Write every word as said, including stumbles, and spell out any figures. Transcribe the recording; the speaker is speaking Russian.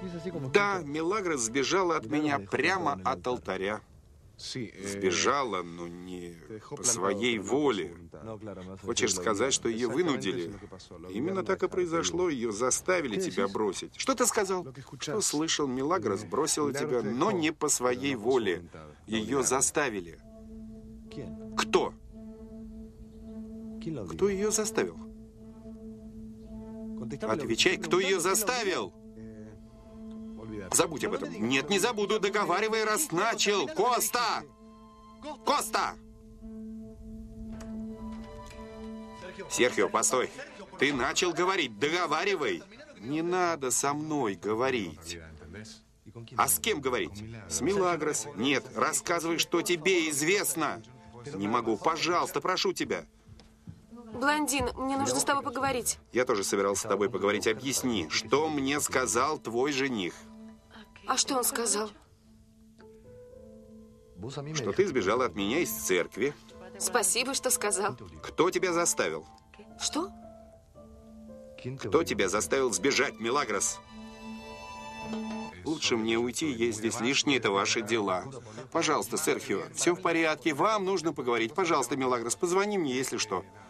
Да, Милагрос сбежала от меня прямо от алтаря. Сбежала, но не по своей воле. Хочешь сказать, что ее вынудили? Именно так и произошло. Ее заставили тебя бросить. Что ты сказал? Что слышал? Милагрос бросила тебя, но не по своей воле. Ее заставили. Кто? Кто ее заставил? Отвечай, кто ее заставил? Забудь об этом. Нет, не забуду. Договаривай, раз начал. Коста! Коста! Серхио, постой. Ты начал говорить. Договаривай. Не надо со мной говорить. А с кем говорить? С Милагрос? Нет, рассказывай, что тебе известно. Не могу. Пожалуйста, прошу тебя. Блондин, мне нужно с тобой поговорить. Я тоже собирался с тобой поговорить. Объясни, что мне сказал твой жених? А что он сказал? Что ты сбежала от меня из церкви. Спасибо, что сказал. Кто тебя заставил? Что? Кто тебя заставил сбежать, Милагрос? Лучше мне уйти, есть здесь лишние, это ваши дела. Пожалуйста, Серхио, все в порядке, вам нужно поговорить. Пожалуйста, Милагрос, позвони мне, если что.